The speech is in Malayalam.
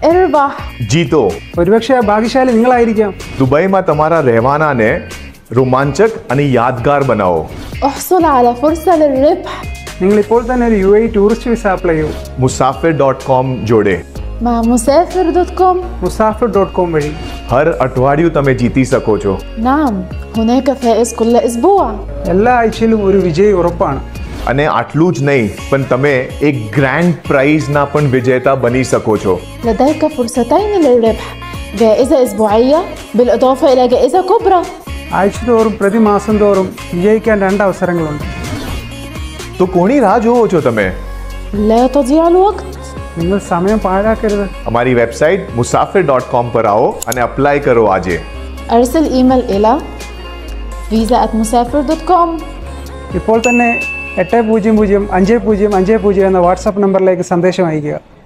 اربح. जीतो. ഒരുപക്ഷെ ഭാഗ്യശാലി നിങ്ങളായിരിക്കാം. દુબઈમાં તમારા રહેવાનાને રોમાંચક અને યાદગાર બનાવો. احصل على فرصة للربح. നിങ്ങൾ ഇപ്പോൾ തന്നെ ഒരു UAE ടൂറിസ്റ്റ് വിസ അപ്ലൈ ചെയ്യൂ. musafir.com જોડે. مع مسافر.com. musafir.com വഴി. હર અઠવાડિયું તમે જીતી શકો છો. نعم هناك فائز كل أسبوع. എല്ലാ ആഴ്ചയിലും ഒരു വിജയി ഉറപ്പാണ്. અને આટલું જ નહીં પણ તમે એક ગ્રાન્ડ પ્રાઇઝના પણ વિજેતા બની શકો છો. لديك فرصتين للربح، جائزة أسبوعية بالإضافة إلى جائزة كبرى. ആഴ്ചതോറും പ്രതിമാസം തോറും വിജയിക്കാൻ 2 അവസരങ്ങളുണ്ട്. તો કોની રાહ જોવો છો તમે? لا تضيع الوقت. നിങ്ങൾ സമയം പാഴാക്കരുത്. અમારી વેબસાઇટ musafir.com પર આવો અને અપ્લાય કરો આજે. أرسل إيميل إلى visa@musafir.com. ഇപ്പോൾ തന്നെ 800505050 എന്ന വാട്സാപ്പ് നമ്പറിലേക്ക് സന്ദേശം അയയ്ക്കുക.